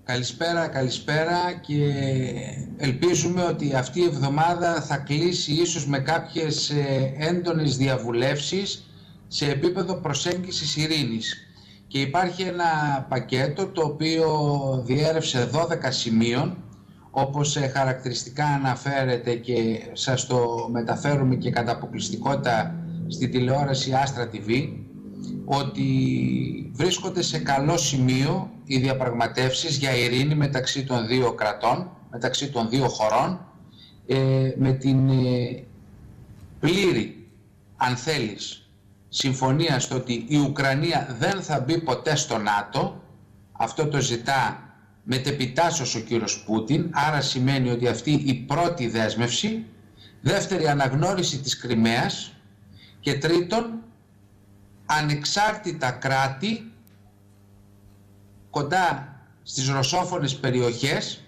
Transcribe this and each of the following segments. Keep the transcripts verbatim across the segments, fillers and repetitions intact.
Καλησπέρα, καλησπέρα και ελπίζουμε ότι αυτή η εβδομάδα θα κλείσει ίσως με κάποιες έντονες διαβουλεύσεις σε επίπεδο προσέγγισης ειρήνης. Και υπάρχει ένα πακέτο το οποίο διέρευσε δώδεκα σημείων, όπως χαρακτηριστικά αναφέρεται και σας το μεταφέρουμε και κατά αποκλειστικότητα στη τηλεόραση Άστρα τι βι, ότι βρίσκονται σε καλό σημείο οι διαπραγματεύσεις για ειρήνη μεταξύ των δύο κρατών, μεταξύ των δύο χωρών, ε, με την ε, πλήρη, αν θέλεις, συμφωνία στο ότι η Ουκρανία δεν θα μπει ποτέ στο ΝΑΤΟ. Αυτό το ζητά μετεπιτάσσος ο κύριος Πούτιν, άρα σημαίνει ότι αυτή η πρώτη δέσμευση, δεύτερη αναγνώριση της Κριμαίας και τρίτον ανεξάρτητα κράτη κοντά στις ρωσόφωνες περιοχές,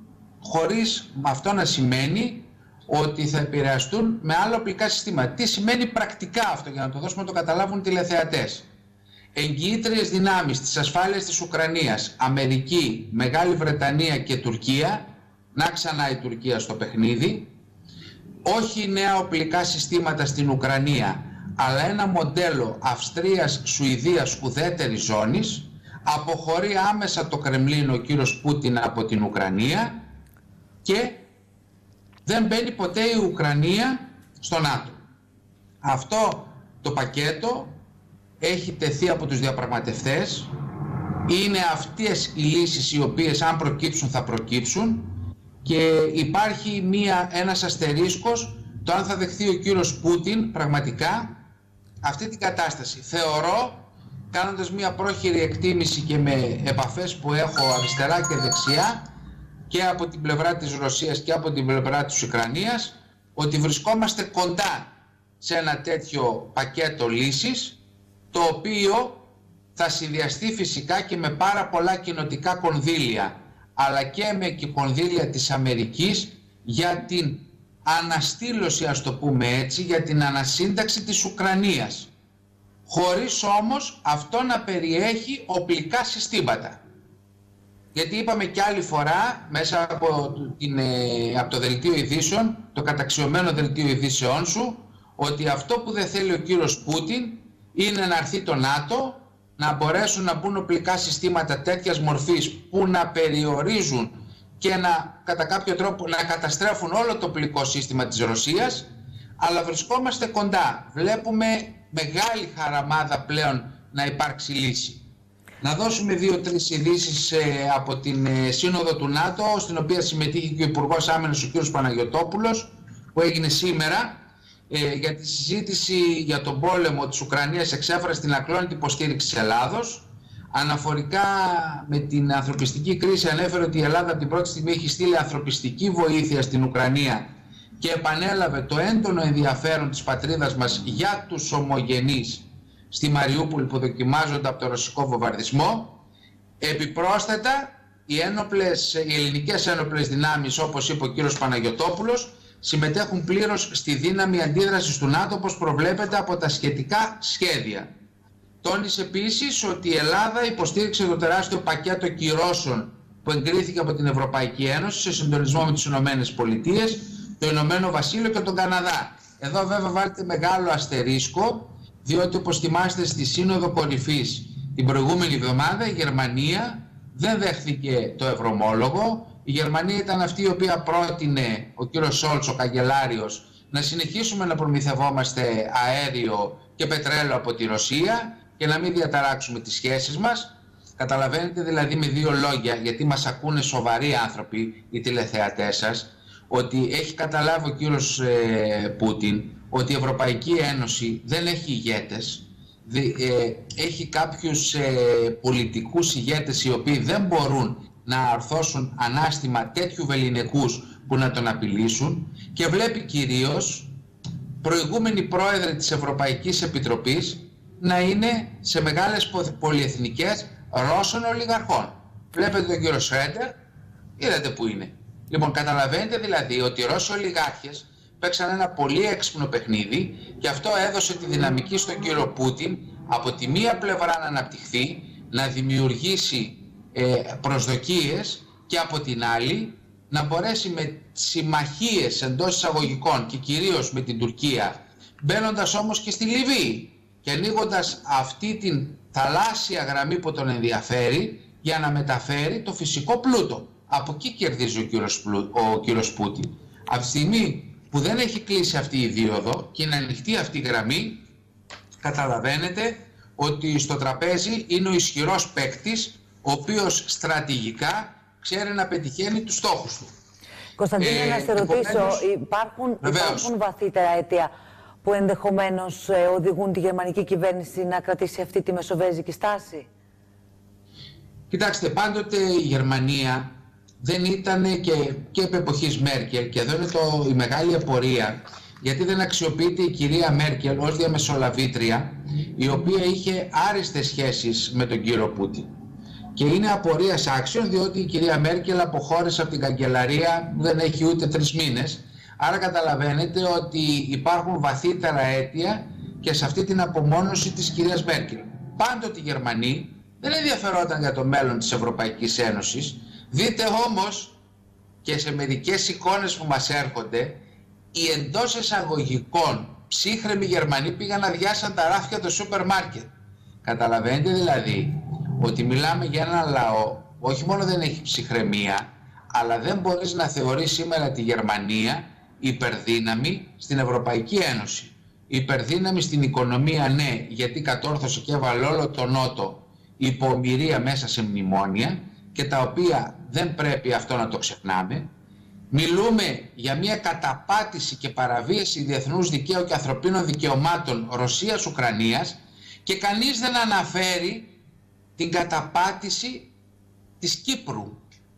χωρίς αυτό να σημαίνει ότι θα επηρεαστούν με άλλα οπλικά συστήματα. Τι σημαίνει πρακτικά αυτό, για να το δώσουμε να το καταλάβουν τηλεθεατές? Εγγυήτριες δυνάμεις της ασφάλειας της Ουκρανίας, Αμερική, Μεγάλη Βρετανία και Τουρκία, να ξανά η Τουρκία στο παιχνίδι, όχι νέα οπλικά συστήματα στην Ουκρανία, αλλά ένα μοντέλο Αυστρίας, Σουηδίας ουδέτερης ζώνης. Αποχωρεί άμεσα το Κρεμλίνο ο κύριος Πούτιν από την Ουκρανία και δεν μπαίνει ποτέ η Ουκρανία στο ΝΑΤΟ. Αυτό το πακέτο έχει τεθεί από τους διαπραγματευτές. Είναι αυτές οι λύσεις οι οποίες αν προκύψουν θα προκύψουν και υπάρχει μία, ένας αστερίσκος το αν θα δεχθεί ο κύριος Πούτιν πραγματικά αυτή την κατάσταση. Θεωρώ, κάνοντας μία πρόχειρη εκτίμηση και με επαφές που έχω αριστερά και δεξιά και από την πλευρά της Ρωσίας και από την πλευρά της Ουκρανίας, ότι βρισκόμαστε κοντά σε ένα τέτοιο πακέτο λύσης, το οποίο θα συνδυαστεί φυσικά και με πάρα πολλά κοινοτικά κονδύλια, αλλά και με και κονδύλια της Αμερικής για την αναστήλωση, ας το πούμε έτσι, για την ανασύνταξη της Ουκρανίας, χωρίς όμως αυτό να περιέχει οπλικά συστήματα. Γιατί είπαμε και άλλη φορά μέσα από, την, από το δελτίο ειδήσεων, το καταξιωμένο δελτίο ειδήσεών σου, ότι αυτό που δεν θέλει ο κύριος Πούτιν είναι να έρθει το ΝΑΤΟ, να μπορέσουν να μπουν οπλικά συστήματα τέτοιας μορφής που να περιορίζουν και να κατά κάποιο τρόπο να καταστρέφουν όλο το οπλικό σύστημα της Ρωσίας, αλλά βρισκόμαστε κοντά. Βλέπουμε μεγάλη χαραμάδα πλέον να υπάρξει λύση. Να δώσουμε δύο-τρεις ειδήσεις ε, από την ε, Σύνοδο του ΝΑΤΟ, στην οποία συμμετείχε και ο Υπουργός Άμυνας ο κ. Παναγιωτόπουλος, που έγινε σήμερα, ε, για τη συζήτηση για τον πόλεμο της Ουκρανίας. Εξέφρασε την ακλόνητη υποστήριξη της Ελλάδος. Αναφορικά με την ανθρωπιστική κρίση, ανέφερε ότι η Ελλάδα από την πρώτη στιγμή έχει στείλει ανθρωπιστική βοήθεια στην Ουκρανία και επανέλαβε το έντονο ενδιαφέρον της πατρίδας μας για τους ομογενείς στη Μαριούπολη που δοκιμάζονται από το ρωσικό βομβαρδισμό. Επιπρόσθετα, οι, ένοπλες, οι ελληνικές ένοπλες δυνάμεις, όπως είπε ο κύριος Παναγιωτόπουλος, συμμετέχουν πλήρως στη δύναμη αντίδρασης του ΝΑΤΟ, όπως προβλέπεται από τα σχετικά σχέδια. Τόνισε επίσης ότι η Ελλάδα υποστήριξε το τεράστιο πακέτο κυρώσεων που εγκρίθηκε από την Ευρωπαϊκή Ένωση σε συντονισμό με τις Ηνωμένες Πολιτείες, το Ηνωμένο Βασίλειο και τον Καναδά. Εδώ βέβαια βάλετε μεγάλο αστερίσκο, διότι όπως θυμάστε στη Σύνοδο Κορυφής την προηγούμενη εβδομάδα η Γερμανία δεν δέχθηκε το ευρωομόλογο. Η Γερμανία ήταν αυτή η οποία πρότεινε ο κύριος Σόλτς, ο καγκελάριος, να συνεχίσουμε να προμηθευόμαστε αέριο και πετρέλαιο από τη Ρωσία και να μην διαταράξουμε τις σχέσεις μας. Καταλαβαίνετε δηλαδή με δύο λόγια, γιατί μας ακούνε σοβαροί άνθρωποι οι τηλεθεατές σας, ότι έχει καταλάβει ο κύριος ε, Πούτιν ότι η Ευρωπαϊκή Ένωση δεν έχει ηγέτες, δι, ε, έχει κάποιους ε, πολιτικούς ηγέτες οι οποίοι δεν μπορούν να αρθώσουν ανάστημα τέτοιου βεληνικούς που να τον απειλήσουν, και βλέπει κυρίως προηγούμενοι πρόεδροι της Ευρωπαϊκής Επιτροπής να είναι σε μεγάλες πολυεθνικές Ρώσων ολιγαρχών. Βλέπετε τον κύριο Σρέντερ, είδατε που είναι. Λοιπόν, καταλαβαίνετε δηλαδή ότι οι Ρώσοι ολιγάρχες παίξαν ένα πολύ έξυπνο παιχνίδι και αυτό έδωσε τη δυναμική στον κύριο Πούτιν από τη μία πλευρά να αναπτυχθεί, να δημιουργήσει ε, προσδοκίες και από την άλλη να μπορέσει με συμμαχίες εντός εισαγωγικών και κυρίως με την Τουρκία, μπαίνοντας όμως και στη Λιβύη και ανοίγοντας αυτή την θαλάσσια γραμμή που τον ενδιαφέρει για να μεταφέρει το φυσικό πλούτο. Από εκεί κερδίζει ο κύριος, Πλου, ο κύριος Πούτιν. Από τη στιγμή που δεν έχει κλείσει αυτή η δίωδο και είναι ανοιχτή αυτή η γραμμή, καταλαβαίνετε ότι στο τραπέζι είναι ο ισχυρός παίκτης, ο οποίος στρατηγικά ξέρει να πετυχαίνει τους στόχους του. Κωνσταντίνε, ε, να σε ρωτήσω, υπάρχουν, υπάρχουν βαθύτερα αίτια που ενδεχομένως ε, οδηγούν τη γερμανική κυβέρνηση να κρατήσει αυτή τη μεσοβέζικη στάση? Κοιτάξτε, πάντοτε η Γερμανία δεν ήταν και, και επ' εποχής Μέρκελ, και εδώ είναι το, η μεγάλη απορία, γιατί δεν αξιοποιείται η κυρία Μέρκελ ως διαμεσολαβήτρια, η οποία είχε άριστες σχέσεις με τον κύριο Πούτιν. Και είναι απορίας άξιων, διότι η κυρία Μέρκελ αποχώρησε από την καγκελαρία, δεν έχει ούτε τρεις μήνες. Άρα καταλαβαίνετε ότι υπάρχουν βαθύτερα αίτια και σε αυτή την απομόνωση της κυρίας Μέρκελ. Πάντοτε οι Γερμανοί δεν ενδιαφερόταν για το μέλλον της Ευρωπαϊκής Ένωσης. Δείτε όμως και σε μερικές εικόνες που μας έρχονται, οι εντός εισαγωγικών ψύχρεμοι Γερμανοί πήγαν να διάσαν τα ράφια του σούπερ μάρκετ. Καταλαβαίνετε δηλαδή ότι μιλάμε για ένα λαό, όχι μόνο δεν έχει ψυχραιμία, αλλά δεν μπορείς να θεωρείς σήμερα τη Γερμανία υπερδύναμη στην Ευρωπαϊκή Ένωση. Υπερδύναμη στην οικονομία, ναι, γιατί κατόρθωσε και έβαλε όλο τον Νότο υπό ομοιρία μέσα σε μνημόνια, και τα οποία δεν πρέπει αυτό να το ξεχνάμε. Μιλούμε για μια καταπάτηση και παραβίαση διεθνούς δικαίου και ανθρωπίνων δικαιωμάτων Ρωσίας-Ουκρανίας, και κανείς δεν αναφέρει την καταπάτηση της Κύπρου.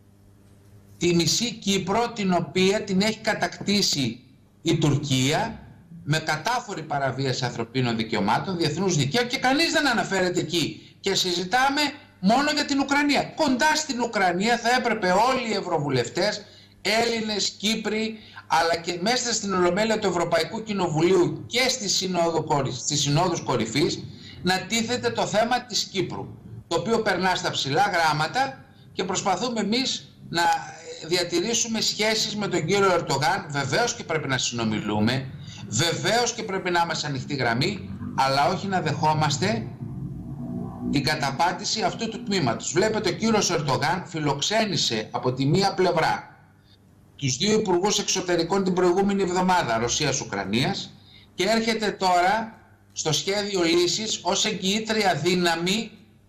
Τη μισή Κύπρο, την οποία την έχει κατακτήσει η Τουρκία με κατάφορη παραβίαση ανθρωπίνων δικαιωμάτων, διεθνούς δικαίου, και κανείς δεν αναφέρεται εκεί. Και συζητάμε μόνο για την Ουκρανία. Κοντά στην Ουκρανία θα έπρεπε όλοι οι ευρωβουλευτές, Έλληνες, Κύπροι, αλλά και μέσα στην Ολομέλεια του Ευρωπαϊκού Κοινοβουλίου και στη Συνόδου, στις Συνόδους Κορυφής, να τίθεται το θέμα της Κύπρου, το οποίο περνά στα ψηλά γράμματα, και προσπαθούμε εμείς να διατηρήσουμε σχέσεις με τον κύριο Ερντογάν. Βεβαίως και πρέπει να συνομιλούμε, βεβαίως και πρέπει να είμαστε ανοιχτή γραμμή, αλλά όχι να δεχόμαστε την καταπάτηση αυτού του τμήματος. Βλέπετε, ο κύριος Ερντογάν φιλοξένησε από τη μία πλευρά τους δύο υπουργούς εξωτερικών την προηγούμενη εβδομάδα, Ρωσίας-Ουκρανίας, και έρχεται τώρα στο σχέδιο λύσης ως εγγυήτρια δύναμη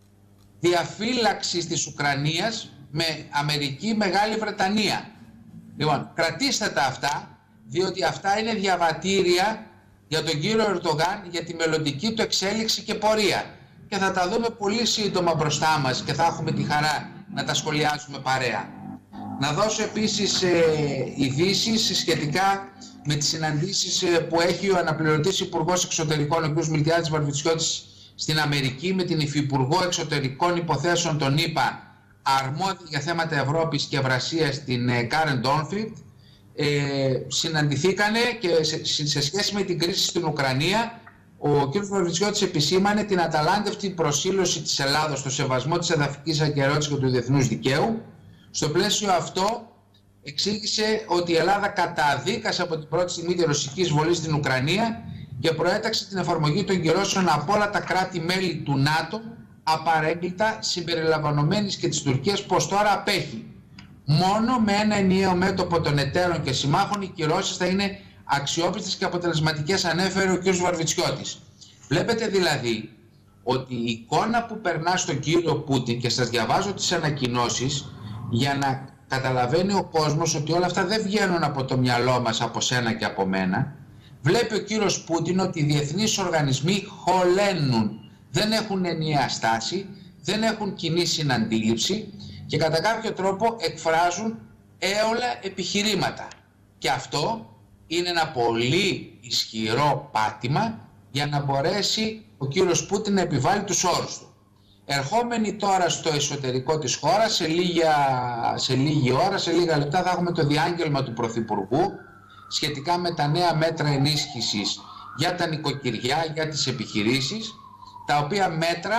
διαφύλαξης της Ουκρανίας με Αμερική, Μεγάλη Βρετανία. Λοιπόν, κρατήστε τα αυτά, διότι αυτά είναι διαβατήρια για τον κύριο Ερντογάν για τη μελλοντική του εξέλιξη και πορεία. Και θα τα δούμε πολύ σύντομα μπροστά μας και θα έχουμε τη χαρά να τα σχολιάσουμε παρέα. Να δώσω επίσης ε, ειδήσεις σχετικά με τις συναντήσεις ε, που έχει ο αναπληρωτής Υπουργός Εξωτερικών, ο κ. Μιλτιάδης Βαρβιτσιώτης, στην Αμερική, με την Υφυπουργό Εξωτερικών Υποθέσεων των ΗΠΑ, αρμόδια για θέματα Ευρώπης και Ευρασίας, την ε, Κάρεν Ντόνφιλντ. Ε, συναντηθήκανε και σε, σε σχέση με την κρίση στην Ουκρανία, ο κ. Βαρβιτσιώτης επισήμανε την αταλάντευτη προσήλωση της Ελλάδος στο σεβασμό της εδαφικής ακεραιότητας και του διεθνούς δικαίου. Στο πλαίσιο αυτό εξήγησε ότι η Ελλάδα καταδίκασε από την πρώτη στιγμή τη ρωσική εισβολή στην Ουκρανία και προέταξε την εφαρμογή των κυρώσεων από όλα τα κράτη-μέλη του ΝΑΤΟ απαρέγκλητα, συμπεριλαμβανομένης και της Τουρκίας, πως τώρα απέχει. Μόνο με ένα ενιαίο μέτωπο των εταίρων και συμμάχων οι κυρώσεις θα είναι αξιόπιστες και αποτελεσματικές, ανέφερε ο κ. Βαρβιτσιώτης. Βλέπετε δηλαδή ότι η εικόνα που περνά στον κύριο Πούτιν, και σας διαβάζω τις ανακοινώσεις για να καταλαβαίνει ο κόσμος ότι όλα αυτά δεν βγαίνουν από το μυαλό μας, από σένα και από μένα. Βλέπει ο κύριος Πούτιν ότι οι διεθνείς οργανισμοί χωλένουν, δεν έχουν ενιαία στάση, δεν έχουν κοινή συναντήληψη και κατά κάποιο τρόπο εκφράζουν έολα επιχειρήματα. Και αυτό είναι ένα πολύ ισχυρό πάτημα για να μπορέσει ο κύριος Πούτιν να επιβάλλει τους όρους του. Ερχόμενοι τώρα στο εσωτερικό της χώρας, σε, λίγα, σε λίγη ώρα, σε λίγα λεπτά θα έχουμε το διάγγελμα του Πρωθυπουργού σχετικά με τα νέα μέτρα ενίσχυσης για τα νοικοκυριά, για τις επιχειρήσεις, τα οποία μέτρα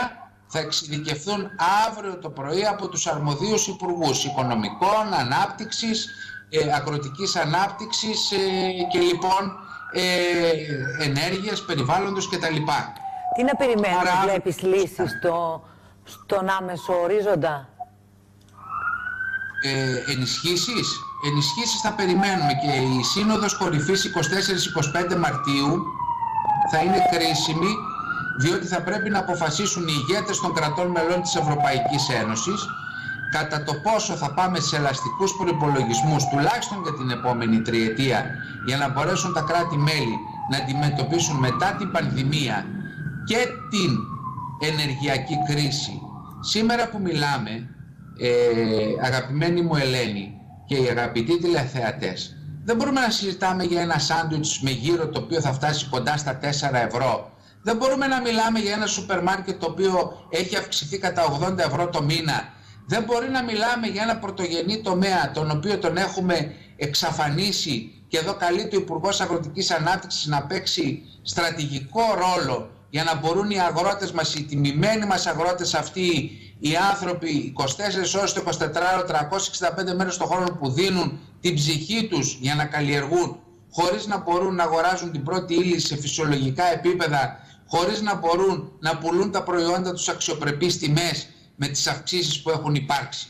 θα εξειδικευθούν αύριο το πρωί από τους αρμοδίους υπουργούς οικονομικών, ανάπτυξης, ε, αγροτικής ανάπτυξης ε, και λοιπόν ε, ενέργειας, περιβάλλοντος κτλ. Τι να περιμένουμε, Άρα, βλέπεις λύσεις στο, στον άμεσο ορίζοντα? Ε, ενισχύσεις. Ενισχύσεις θα περιμένουμε και η Σύνοδος Κορυφής είκοσι τέσσερα είκοσι πέντε Μαρτίου θα είναι κρίσιμη, διότι θα πρέπει να αποφασίσουν οι ηγέτες των κρατών μελών της Ευρωπαϊκής Ένωσης κατά το πόσο θα πάμε σε ελαστικούς προϋπολογισμούς, τουλάχιστον για την επόμενη τριετία, για να μπορέσουν τα κράτη-μέλη να αντιμετωπίσουν μετά την πανδημία και την ενεργειακή κρίση. Σήμερα που μιλάμε, ε, αγαπημένη μου Ελένη και οι αγαπητοί τηλεθεατές, δεν μπορούμε να συζητάμε για ένα σάντουιτς με γύρο το οποίο θα φτάσει κοντά στα τέσσερα ευρώ. Δεν μπορούμε να μιλάμε για ένα σούπερ μάρκετ το οποίο έχει αυξηθεί κατά ογδόντα ευρώ το μήνα. Δεν μπορεί να μιλάμε για ένα πρωτογενή τομέα τον οποίο τον έχουμε εξαφανίσει και εδώ καλείται ο Υπουργός Αγροτικής Ανάπτυξης να παίξει στρατηγικό ρόλο για να μπορούν οι αγρότες μας, οι τιμημένοι μας αγρότες αυτοί, οι άνθρωποι είκοσι τέσσερις ώρες το εικοσιτετράωρο, τριακόσιες εξήντα πέντε μέρες το χρόνο που δίνουν την ψυχή τους για να καλλιεργούν, χωρίς να μπορούν να αγοράζουν την πρώτη ύλη σε φυσιολογικά επίπεδα, χωρίς να μπορούν να πουλούν τα προϊόντα τους αξιοπρεπείς τιμές με τις αυξήσεις που έχουν υπάρξει.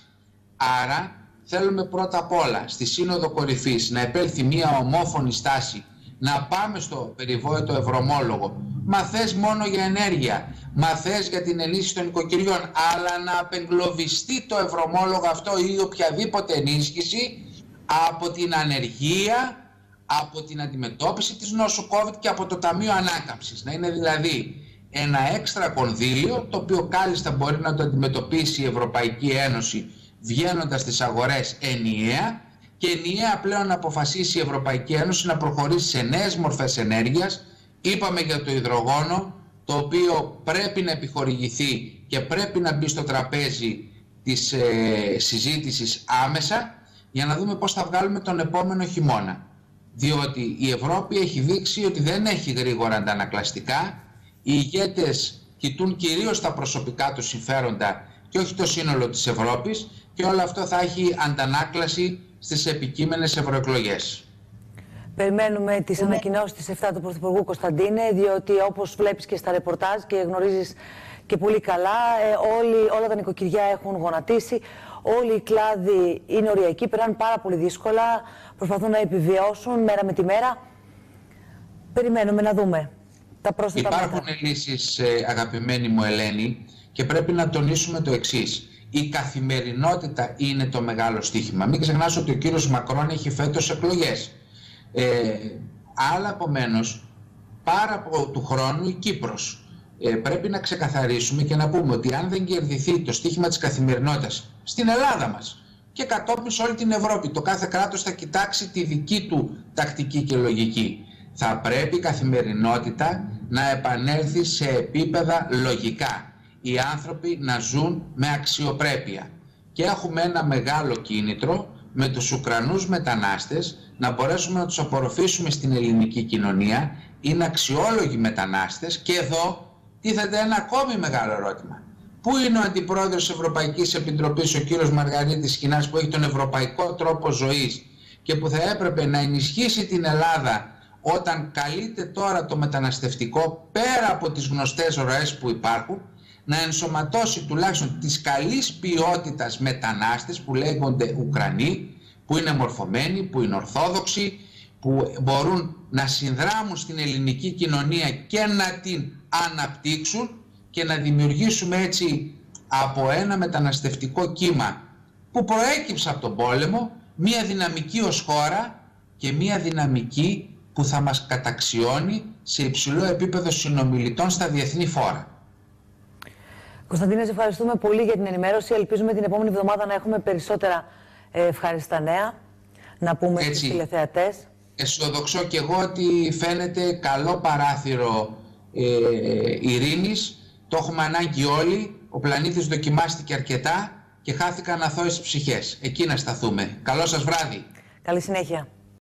Άρα θέλουμε πρώτα απ' όλα στη Σύνοδο Κορυφής να επέλθει μια ομόφωνη στάση, να πάμε στο περιβόητο ευρωομόλογο. Μα θες μόνο για ενέργεια, μα θες για την ενίσχυση των οικοκυριών, αλλά να απεγκλωβιστεί το ευρωομόλογο αυτό ή οποιαδήποτε ενίσχυση από την ανεργία, από την αντιμετώπιση της νόσου COVID και από το Ταμείο Ανάκαμψης. Να είναι δηλαδή ένα έξτρα κονδύλιο το οποίο κάλλιστα μπορεί να το αντιμετωπίσει η Ευρωπαϊκή Ένωση βγαίνοντας στις αγορές ενιαία και ενιαία πλέον να αποφασίσει η Ευρωπαϊκή Ένωση να προχωρήσει σε νέες μορφές ενέργειας. Είπαμε για το υδρογόνο, το οποίο πρέπει να επιχορηγηθεί και πρέπει να μπει στο τραπέζι της ε, συζήτησης άμεσα για να δούμε πώς θα βγάλουμε τον επόμενο χειμώνα. Διότι η Ευρώπη έχει δείξει ότι δεν έχει γρήγορα αντανακλαστικά. Οι ηγέτες κοιτούν κυρίως τα προσωπικά τους συμφέροντα και όχι το σύνολο της Ευρώπης και όλο αυτό θα έχει αντανάκλαση στις επικείμενες ευρωεκλογές. Περιμένουμε τις Είναι... ανακοινώσεις της εφτά του Πρωθυπουργού, Κωνσταντίνε, διότι όπως βλέπεις και στα ρεπορτάζ και γνωρίζεις και πολύ καλά, όλοι, όλα τα νοικοκυριά έχουν γονατίσει, όλοι οι κλάδοι είναι οριακοί, περνάνε πάρα πολύ δύσκολα, προσπαθούν να επιβιώσουν μέρα με τη μέρα. Περιμένουμε να δούμε τα πρόσθετα μέτρα. Υπάρχουν λύσεις, αγαπημένη μου Ελένη, και πρέπει να τονίσουμε το εξής. Η καθημερινότητα είναι το μεγάλο στοίχημα. Μην ξεχνάς ότι ο κύριος Μακρόν έχει φέτος εκλογές. Ε, άλλα επομένως, πάρα από του χρόνου η Κύπρος. Ε, πρέπει να ξεκαθαρίσουμε και να πούμε ότι αν δεν κερδιθεί το στοίχημα της καθημερινότητας στην Ελλάδα μας και κατόπιν σε όλη την Ευρώπη, το κάθε κράτος θα κοιτάξει τη δική του τακτική και λογική. Θα πρέπει η καθημερινότητα να επανέλθει σε επίπεδα λογικά. Οι άνθρωποι να ζουν με αξιοπρέπεια. Και έχουμε ένα μεγάλο κίνητρο με τους Ουκρανούς μετανάστες να μπορέσουμε να τους απορροφήσουμε στην ελληνική κοινωνία. Είναι αξιόλογοι μετανάστες και εδώ τίθεται ένα ακόμη μεγάλο ερώτημα. Πού είναι ο Αντιπρόεδρος της Ευρωπαϊκής Επιτροπής, ο κύριος Μαργαρίτης Σκινάς, που έχει τον ευρωπαϊκό τρόπο ζωής και που θα έπρεπε να ενισχύσει την Ελλάδα όταν καλείται τώρα το μεταναστευτικό πέρα από τις γνωστές ροές που υπάρχουν, να ενσωματώσει τουλάχιστον τις καλής ποιότητας μετανάστες που λέγονται Ουκρανοί, που είναι μορφωμένοι, που είναι ορθόδοξοι, που μπορούν να συνδράμουν στην ελληνική κοινωνία και να την αναπτύξουν και να δημιουργήσουμε έτσι από ένα μεταναστευτικό κύμα που προέκυψε από τον πόλεμο μία δυναμική ως χώρα και μία δυναμική που θα μας καταξιώνει σε υψηλό επίπεδο συνομιλητών στα διεθνή φόρα. Κωνσταντίνε, σε ευχαριστούμε πολύ για την ενημέρωση. Ελπίζουμε την επόμενη εβδομάδα να έχουμε περισσότερα ευχάριστα νέα να πούμε έτσι στους τηλεθεατές. Αισιοδοξώ και εγώ ότι φαίνεται καλό παράθυρο ε, ειρήνης. Το έχουμε ανάγκη όλοι. Ο πλανήτης δοκιμάστηκε αρκετά και χάθηκαν αθώες ψυχές. Εκεί να σταθούμε. Καλό σας βράδυ. Καλή συνέχεια.